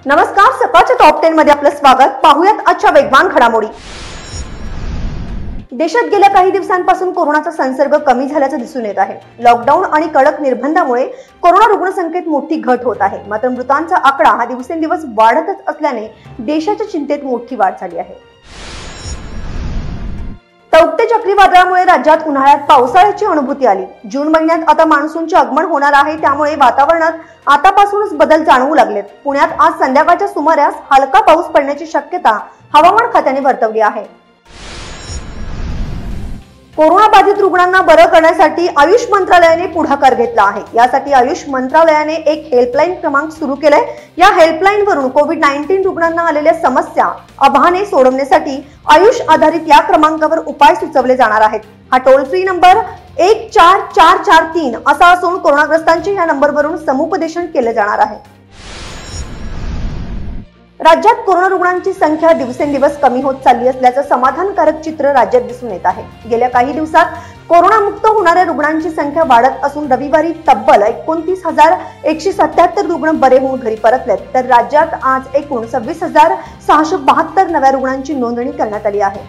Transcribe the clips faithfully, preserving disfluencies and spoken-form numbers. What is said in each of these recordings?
नमस्कार, सकाळच्या top ten मध्ये आपलं स्वागत। पाहूयात आजच्या वेगवान घडामोडी। देशात गेल्या काही दिवसांपासून कोरोनाचा संसर्ग कमी झाल्याचं दिसून येत आहे। लॉकडाऊन आणि कडक निर्बंधामुळे कोरोना रुग्णसंख्येत मोठी घट होत आहे, मात्र मृतांचा आकडा हा दिवसेंदिवस वाढतच असल्याने देशाच्या चिंतेत मोठी वाढ झाली आहे। तौक्ते चक्रीवादळामुळे राज्यात उन्हाळ्यात पावसाळ्याची अनुभूती आली। जून महिन्यात आता मान्सूनचे आगमन होणार आहे, त्यामुळे वातावरणात आतापासूनच बदल जाणवू लागलेत। पुण्यात आज संध्याकाळच्या सुमारास हलका पाऊस पडण्याची शक्यता हवामान खात्याने वर्तवली आहे। कोरोना बाधित रुग्णांना बरं करण्यासाठी आयुष मंत्रालयाने पुढाकार घेतला आहे। यासाठी आयुष मंत्रालयाने एक हेल्पलाईन क्रमांक सुरू केलाय। या हेल्पलाईन वरून कोविड नाईन्टीन रुग्णांना आलेल्या समस्या आव्हाने सोडवण्यासाठी आयुष आधारित या क्रमांकावर उपाय सुचवले जाणार आहेत। हा टोल फ्री नंबर एक चार चार चार तीन असा असून कोरोनाग्रस्तांचे या नंबरवरून समुपदेशन केले जाणार आहे। राज्यात कोरोना रुग्णांची संख्या दिवसेंदिवस कमी होत चालली असल्याचं समाधानकारक चित्र राज्यात दिसून येत आहे। गेल्या काही दिवसात कोरोना मुक्त होणाऱ्या रुग्णांची संख्या वाढत असून रविवारी तब्बल एकोणतीस हजार एकशे सत्याहत्तर रुग्ण बरे होऊन घरी परतलेत, तर राज्यात आज एकूण सव्वीस हजार सहाशे बहात्तर नव्या रुग्णांची नोंदणी करण्यात आली आहे।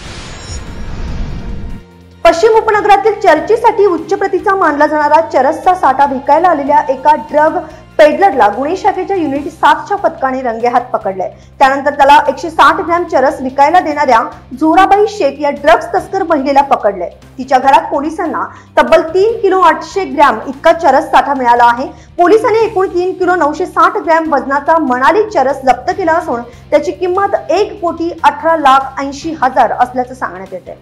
पश्चिम उपनगरातील चर्चेसाठी उच्च प्रतीचा मानला जाणारा चरसचा साठा विकायला आलेल्या एका ड्रग पेडलरला गुन्हे शाखेच्या युनिट सातच्या पथकाने रंगेहात पकडले। त्यानंतर त्याला एकशे साठ ग्रॅम चरस विकायला देणाऱ्या झोराबाई शेख या ड्रग्ज तस्कर महिलेला पकडले। तिच्या घरात पोलिसांना तब्बल तीन किलो आठशे ग्रॅम इतका चरस साठा मिळाला आहे। पोलिसांनी एकूण तीन किलो नऊशे साठ ग्रॅम वजनाचा मनाली चरस जप्त केला असून त्याची किंमत एक कोटी अठरा लाख ऐंशी हजार असल्याचं सांगण्यात येते।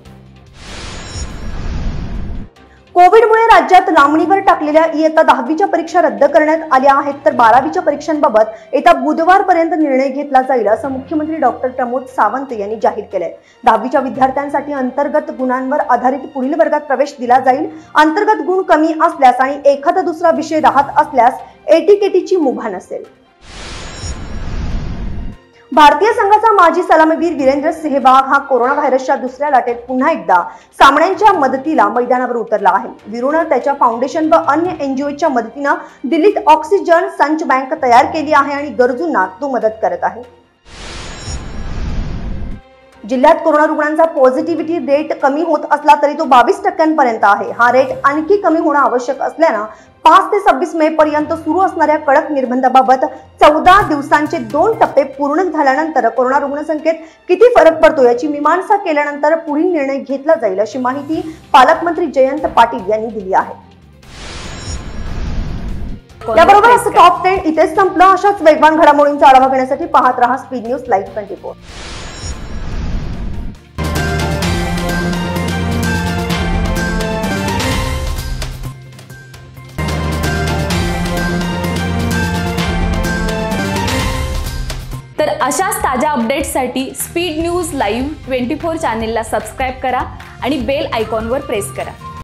कोविडमुळे राज्यात लांबणीवर टाकलेल्या इयत्ता दहावीच्या परीक्षा रद्द करण्यात आल्या आहेत, तर बारावीच्या परीक्षांबाबत येत्या बुधवारपर्यंत निर्णय घेतला जाईल असं मुख्यमंत्री डॉक्टर प्रमोद सावंत यांनी जाहीर केलंय। दहावीच्या विद्यार्थ्यांसाठी अंतर्गत गुणांवर आधारित पुढील वर्गात प्रवेश दिला जाईल। अंतर्गत गुण कमी असल्यास आणि एखादा दुसरा विषय राहत असल्यास एटीकेटीची मुभा नसेल। भारतीय संघाचा माजी सलामीवीर वीरेंद्र सेहवाग हा कोरोना व्हायरसच्या दुसऱ्या लाटेत पुन्हा एकदा सामन्यांच्या मदतीला मैदानावर उतरला आहे। वीरूने त्याच्या फाउंडेशन व अन्य एनजीओच्या मदतीने दिल्लीत ऑक्सिजन संच बँक तयार केली आहे आणि गरजूंना तो मदत करत आहे। जिल्ह्यात कोरोना रुग्णांचा पॉझिटिव्हिटी रेट कमी होत असला तरी तो बावीस टक्क्यांपर्यंत आहे। हा रेट आणखी कमी होणं आवश्यक असल्यानं पाच ते सव्वीस मे पर्यंत सुरू असणाऱ्या कडक निर्बंधाबाबत चौदा दिवसांचे दोन टप्पे पूर्ण झाल्यानंतर कोरोना रुग्णसंख्येत किती फरक पडतो याची मीमांसा केल्यानंतर पुढील निर्णय घेतला जाईल, अशी माहिती पालकमंत्री जयंत पाटील यांनी दिली आहे। याबरोबर असं टॉप टेन इथेच संपलं। अशाच वेगवान घडामोडींचा आढावा घेण्यासाठी पाहत रहा speed news live twenty four. तर अशाच ताज्या अपडेट्ससाठी speed news live twenty four चॅनेलला सबस्क्राईब करा आणि बेल आयकॉनवर प्रेस करा।